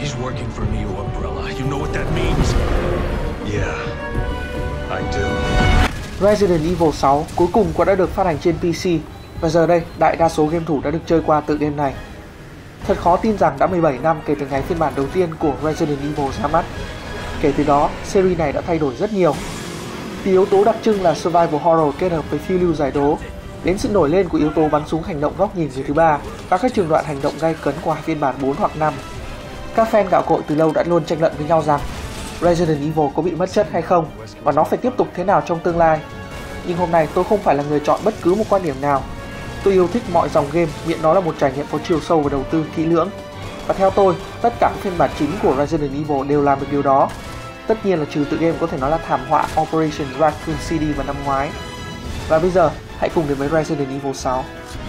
He's working for Neo Umbrella. You know what that means? Yeah, I do. Resident Evil 6 cuối cùng cũng đã được phát hành trên PC và giờ đây đại đa số game thủ đã được chơi qua tựa game này. Thật khó tin rằng đã 17 năm kể từ ngày phiên bản đầu tiên của Resident Evil ra mắt. Kể từ đó, series này đã thay đổi rất nhiều. Từ yếu tố đặc trưng là survival horror kết hợp với phiêu lưu giải đố, đến sự nổi lên của yếu tố bắn súng hành động góc nhìn người thứ ba và các trường đoạn hành động gay cấn của phiên bản 4 hoặc 5. Các fan gạo cội từ lâu đã luôn tranh luận với nhau rằng Resident Evil có bị mất chất hay không và nó phải tiếp tục thế nào trong tương lai. Nhưng hôm nay tôi không phải là người chọn bất cứ một quan điểm nào. Tôi yêu thích mọi dòng game miễn nó là một trải nghiệm có chiều sâu và đầu tư kỹ lưỡng. Và theo tôi, tất cả các phiên bản chính của Resident Evil đều làm được điều đó. Tất nhiên là trừ tựa game có thể nói là thảm họa Operation Raccoon City vào năm ngoái. Và bây giờ, hãy cùng đến với Resident Evil 6.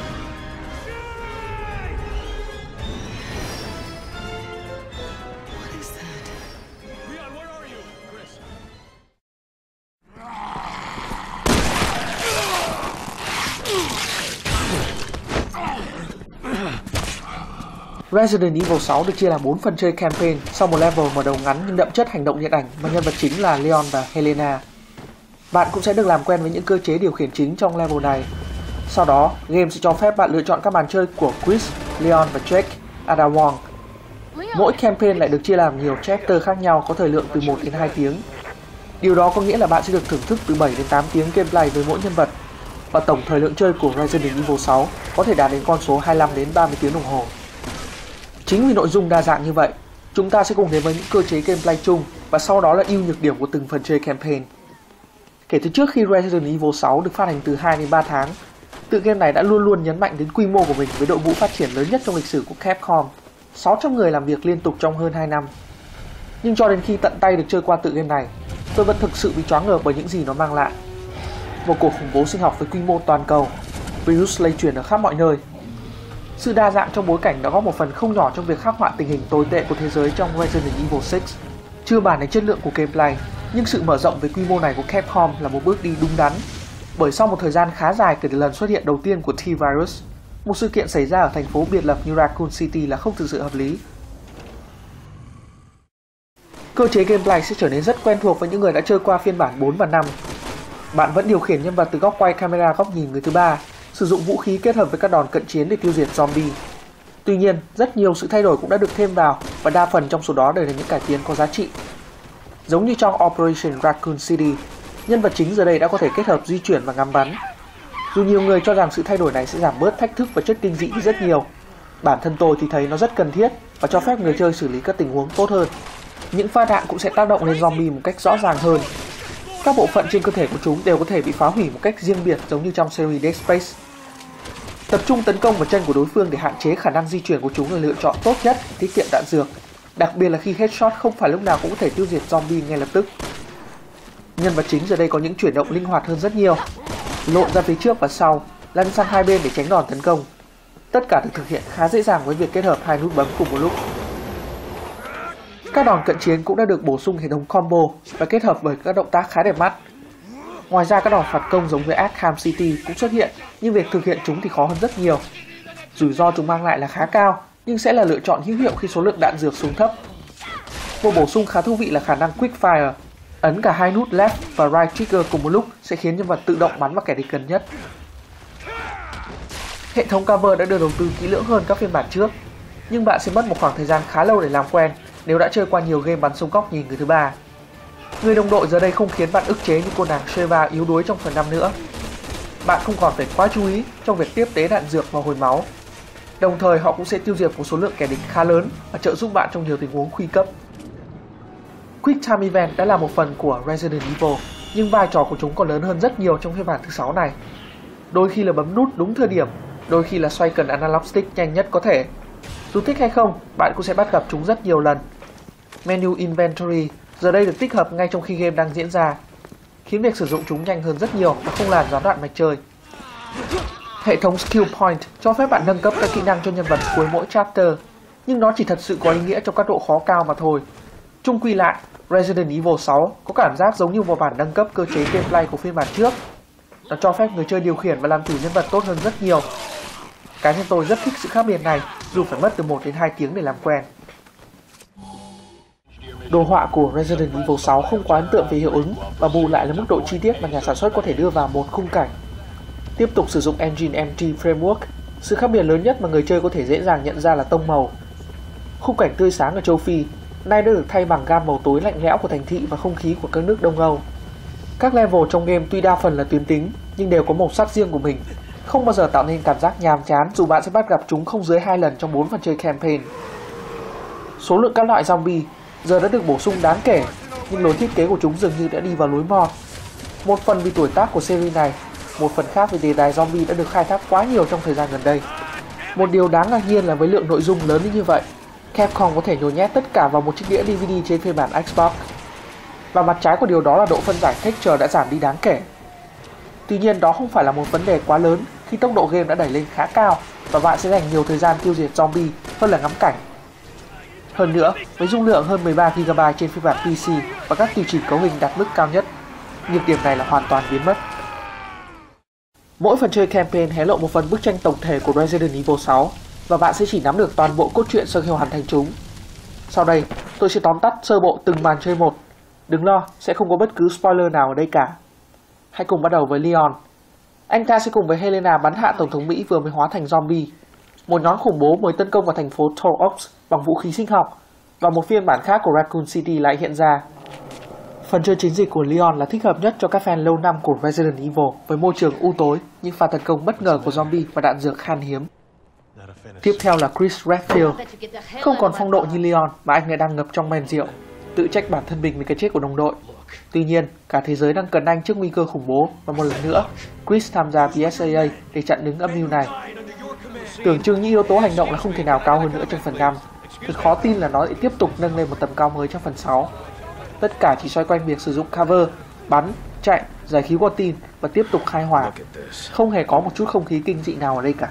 Resident Evil 6 được chia làm 4 phần chơi campaign sau một level mở đầu ngắn nhưng đậm chất hành động điện ảnh mà nhân vật chính là Leon và Helena. Bạn cũng sẽ được làm quen với những cơ chế điều khiển chính trong level này. Sau đó, game sẽ cho phép bạn lựa chọn các màn chơi của Chris, Leon và Jake, Ada Wong. Mỗi campaign lại được chia làm nhiều chapter khác nhau có thời lượng từ 1 đến 2 tiếng. Điều đó có nghĩa là bạn sẽ được thưởng thức từ 7 đến 8 tiếng gameplay với mỗi nhân vật. Và tổng thời lượng chơi của Resident Evil 6 có thể đạt đến con số 25 đến 30 tiếng đồng hồ. Chính vì nội dung đa dạng như vậy, chúng ta sẽ cùng đến với những cơ chế gameplay chung và sau đó là ưu nhược điểm của từng phần chơi campaign. Kể từ trước khi Resident Evil 6 được phát hành từ 2 đến 3 tháng, tựa game này đã luôn luôn nhấn mạnh đến quy mô của mình với đội ngũ phát triển lớn nhất trong lịch sử của Capcom, 600 người làm việc liên tục trong hơn 2 năm. Nhưng cho đến khi tận tay được chơi qua tựa game này, tôi vẫn thực sự bị choáng ngợp bởi những gì nó mang lại. Một cuộc khủng bố sinh học với quy mô toàn cầu, virus lây truyền ở khắp mọi nơi. Sự đa dạng trong bối cảnh đã góp một phần không nhỏ trong việc khắc họa tình hình tồi tệ của thế giới trong Resident Evil 6. Chưa bàn đến chất lượng của gameplay, nhưng sự mở rộng với quy mô này của Capcom là một bước đi đúng đắn. Bởi sau một thời gian khá dài kể từ lần xuất hiện đầu tiên của T-Virus, một sự kiện xảy ra ở thành phố biệt lập như Raccoon City là không thực sự hợp lý. Cơ chế gameplay sẽ trở nên rất quen thuộc với những người đã chơi qua phiên bản 4 và 5. Bạn vẫn điều khiển nhân vật từ góc quay camera góc nhìn người thứ ba, sử dụng vũ khí kết hợp với các đòn cận chiến để tiêu diệt zombie. Tuy nhiên, rất nhiều sự thay đổi cũng đã được thêm vào và đa phần trong số đó đều là những cải tiến có giá trị. Giống như trong Operation Raccoon City, nhân vật chính giờ đây đã có thể kết hợp di chuyển và ngắm bắn. Dù nhiều người cho rằng sự thay đổi này sẽ giảm bớt thách thức và chất kinh dị đi rất nhiều, bản thân tôi thì thấy nó rất cần thiết và cho phép người chơi xử lý các tình huống tốt hơn. Những pha đạn cũng sẽ tác động lên zombie một cách rõ ràng hơn. Các bộ phận trên cơ thể của chúng đều có thể bị phá hủy một cách riêng biệt giống như trong series Dead Space. Tập trung tấn công vào chân của đối phương để hạn chế khả năng di chuyển của chúng là lựa chọn tốt nhất để tiết kiệm đạn dược, đặc biệt là khi headshot không phải lúc nào cũng có thể tiêu diệt zombie ngay lập tức. Nhân vật chính giờ đây có những chuyển động linh hoạt hơn rất nhiều, lộn ra phía trước và sau, lăn sang hai bên để tránh đòn tấn công. Tất cả được thực hiện khá dễ dàng với việc kết hợp hai nút bấm cùng một lúc. Các đòn cận chiến cũng đã được bổ sung hệ thống combo và kết hợp bởi các động tác khá đẹp mắt. Ngoài ra các đòn phạt công giống với Arkham City cũng xuất hiện, nhưng việc thực hiện chúng thì khó hơn rất nhiều. Rủi ro chúng mang lại là khá cao, nhưng sẽ là lựa chọn hữu hiệu khi số lượng đạn dược xuống thấp. Một bổ sung khá thú vị là khả năng Quick Fire. Ấn cả hai nút Left và Right Trigger cùng một lúc sẽ khiến nhân vật tự động bắn vào kẻ địch gần nhất. Hệ thống cover đã được đầu tư kỹ lưỡng hơn các phiên bản trước, nhưng bạn sẽ mất một khoảng thời gian khá lâu để làm quen nếu đã chơi qua nhiều game bắn súng góc nhìn người thứ ba. Người đồng đội giờ đây không khiến bạn ức chế như cô nàng Sheva yếu đuối trong phần 5 nữa. Bạn không còn phải quá chú ý trong việc tiếp tế đạn dược và hồi máu. Đồng thời họ cũng sẽ tiêu diệt một số lượng kẻ địch khá lớn và trợ giúp bạn trong nhiều tình huống nguy cấp. Quick Time Event đã là một phần của Resident Evil, nhưng vai trò của chúng còn lớn hơn rất nhiều trong phiên bản thứ 6 này. Đôi khi là bấm nút đúng thời điểm, đôi khi là xoay cần analog stick nhanh nhất có thể. Dù thích hay không, bạn cũng sẽ bắt gặp chúng rất nhiều lần. Menu Inventory giờ đây được tích hợp ngay trong khi game đang diễn ra, khiến việc sử dụng chúng nhanh hơn rất nhiều và không làm gián đoạn mạch chơi. Hệ thống Skill Point cho phép bạn nâng cấp các kỹ năng cho nhân vật cuối mỗi chapter, nhưng nó chỉ thật sự có ý nghĩa trong các độ khó cao mà thôi. Chung quy lại, Resident Evil 6 có cảm giác giống như một bản nâng cấp cơ chế gameplay của phiên bản trước. Nó cho phép người chơi điều khiển và làm chủ nhân vật tốt hơn rất nhiều. Cá nhân tôi rất thích sự khác biệt này, dù phải mất từ 1 đến 2 tiếng để làm quen. Đồ họa của Resident Evil 6 không quá ấn tượng về hiệu ứng và bù lại là mức độ chi tiết mà nhà sản xuất có thể đưa vào một khung cảnh. Tiếp tục sử dụng Engine MT Framework, sự khác biệt lớn nhất mà người chơi có thể dễ dàng nhận ra là tông màu. Khung cảnh tươi sáng ở châu Phi nay đã được thay bằng gam màu tối lạnh lẽo của thành thị và không khí của các nước Đông Âu. Các level trong game tuy đa phần là tuyến tính nhưng đều có màu sắc riêng của mình, không bao giờ tạo nên cảm giác nhàm chán dù bạn sẽ bắt gặp chúng không dưới 2 lần trong 4 phần chơi campaign. Số lượng các loại zombie giờ đã được bổ sung đáng kể, nhưng lối thiết kế của chúng dường như đã đi vào lối mòn. Một phần vì tuổi tác của series này, một phần khác vì đề tài zombie đã được khai thác quá nhiều trong thời gian gần đây. Một điều đáng ngạc nhiên là với lượng nội dung lớn như vậy, Capcom có thể nhồi nhét tất cả vào một chiếc đĩa DVD trên phiên bản Xbox. Và mặt trái của điều đó là độ phân giải texture đã giảm đi đáng kể. Tuy nhiên đó không phải là một vấn đề quá lớn khi tốc độ game đã đẩy lên khá cao và bạn sẽ dành nhiều thời gian tiêu diệt zombie hơn là ngắm cảnh. Hơn nữa, với dung lượng hơn 13GB trên phiên bản PC và các tùy chỉnh cấu hình đạt mức cao nhất, nhược điểm này là hoàn toàn biến mất. Mỗi phần chơi campaign hé lộ một phần bức tranh tổng thể của Resident Evil 6 và bạn sẽ chỉ nắm được toàn bộ cốt truyện sau khi hoàn thành chúng. Sau đây, tôi sẽ tóm tắt sơ bộ từng màn chơi một. Đừng lo, sẽ không có bất cứ spoiler nào ở đây cả. Hãy cùng bắt đầu với Leon. Anh ta sẽ cùng với Helena bắn hạ Tổng thống Mỹ vừa mới hóa thành zombie. Một nhóm khủng bố mới tấn công vào thành phố Tor Oaks bằng vũ khí sinh học và một phiên bản khác của Raccoon City lại hiện ra. Phần chơi chiến dịch của Leon là thích hợp nhất cho các fan lâu năm của Resident Evil với môi trường u tối, những pha tấn công bất ngờ của zombie và đạn dược khan hiếm. Tiếp theo là Chris Redfield. Không còn phong độ như Leon mà anh lại đang ngập trong men rượu, tự trách bản thân mình về cái chết của đồng đội. Tuy nhiên, cả thế giới đang cần anh trước nguy cơ khủng bố và một lần nữa, Chris tham gia PSAA để chặn đứng âm mưu này. Tưởng chừng như yếu tố hành động là không thể nào cao hơn nữa trong phần 5. Thật khó tin là nó lại tiếp tục nâng lên một tầm cao mới trong phần 6. Tất cả chỉ xoay quanh việc sử dụng cover, bắn, chạy, giải khí qua tin và tiếp tục khai hỏa. Không hề có một chút không khí kinh dị nào ở đây cả.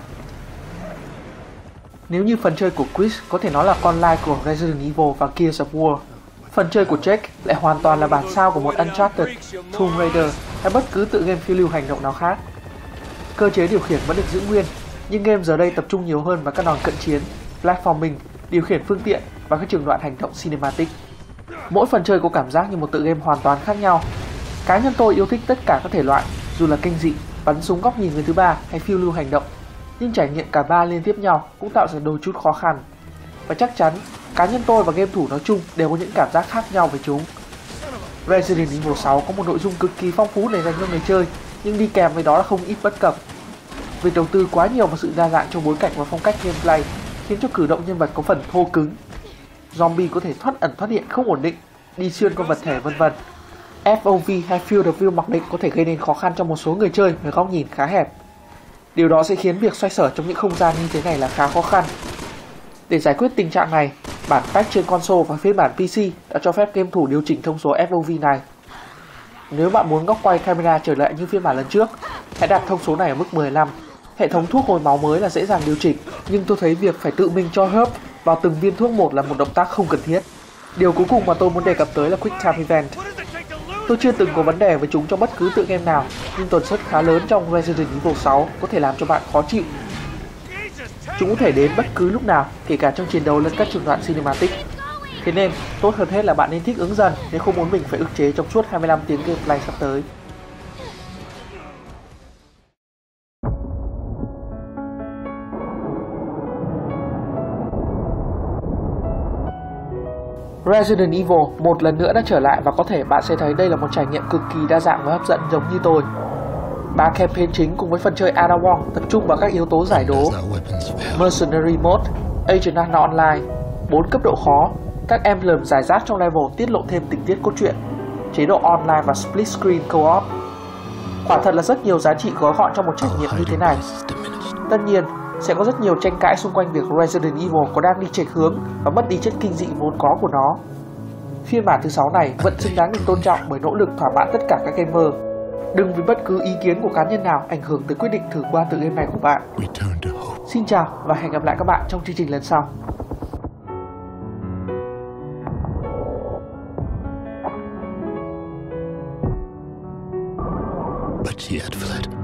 Nếu như phần chơi của Chris có thể nói là con lai của Resident Evil và Gears of War, phần chơi của Jake lại hoàn toàn là bản sao của một Uncharted, Tomb Raider hay bất cứ tựa game phiêu lưu hành động nào khác. Cơ chế điều khiển vẫn được giữ nguyên, nhưng game giờ đây tập trung nhiều hơn vào các đòn cận chiến, platforming, điều khiển phương tiện và các trường đoạn hành động cinematic. Mỗi phần chơi có cảm giác như một tựa game hoàn toàn khác nhau. Cá nhân tôi yêu thích tất cả các thể loại, dù là kinh dị, bắn súng góc nhìn người thứ ba hay phiêu lưu hành động, nhưng trải nghiệm cả ba liên tiếp nhau cũng tạo ra đôi chút khó khăn. Và chắc chắn, cá nhân tôi và game thủ nói chung đều có những cảm giác khác nhau về chúng. Resident Evil 6 có một nội dung cực kỳ phong phú để dành cho người chơi, nhưng đi kèm với đó là không ít bất cập. Việc đầu tư quá nhiều vào sự đa dạng trong bối cảnh và phong cách gameplay khiến cho cử động nhân vật có phần thô cứng. Zombie có thể thoát ẩn thoát hiện không ổn định, đi xuyên qua vật thể vân vân. FOV hay Field of View mặc định có thể gây nên khó khăn cho một số người chơi với góc nhìn khá hẹp. Điều đó sẽ khiến việc xoay sở trong những không gian như thế này là khá khó khăn. Để giải quyết tình trạng này, bản patch trên console và phiên bản PC đã cho phép game thủ điều chỉnh thông số FOV này. Nếu bạn muốn góc quay camera trở lại như phiên bản lần trước, hãy đặt thông số này ở mức 15. Hệ thống thuốc hồi máu mới là dễ dàng điều chỉnh, nhưng tôi thấy việc phải tự mình cho herb vào từng viên thuốc một là một động tác không cần thiết. Điều cuối cùng mà tôi muốn đề cập tới là Quick Time Event. Tôi chưa từng có vấn đề với chúng trong bất cứ tựa game nào, nhưng tần suất khá lớn trong Resident Evil 6 có thể làm cho bạn khó chịu. Chúng có thể đến bất cứ lúc nào, kể cả trong chiến đấu lẫn các trường đoạn cinematic. Thế nên, tốt hơn hết là bạn nên thích ứng dần nếu không muốn mình phải ức chế trong suốt 25 tiếng gameplay sắp tới. Resident Evil một lần nữa đã trở lại và có thể bạn sẽ thấy đây là một trải nghiệm cực kỳ đa dạng và hấp dẫn giống như tôi. 3 campaign chính cùng với phần chơi Ada Wong tập trung vào các yếu tố giải đố, Mercenary Mode, Agent Anna Online, 4 cấp độ khó, các emblem giải rác trong level tiết lộ thêm tình tiết cốt truyện, chế độ online và split screen co-op. Quả thật là rất nhiều giá trị gói gọn trong một trải nghiệm như thế này. Tất nhiên, sẽ có rất nhiều tranh cãi xung quanh việc Resident Evil có đang đi chệch hướng và mất đi chất kinh dị vốn có của nó. Phiên bản thứ 6 này vẫn xứng đáng được tôn trọng bởi nỗ lực thỏa mãn tất cả các gamer. Đừng vì bất cứ ý kiến của cá nhân nào ảnh hưởng tới quyết định thử qua tựa game này của bạn. Xin chào và hẹn gặp lại các bạn trong chương trình lần sau. But she had fled.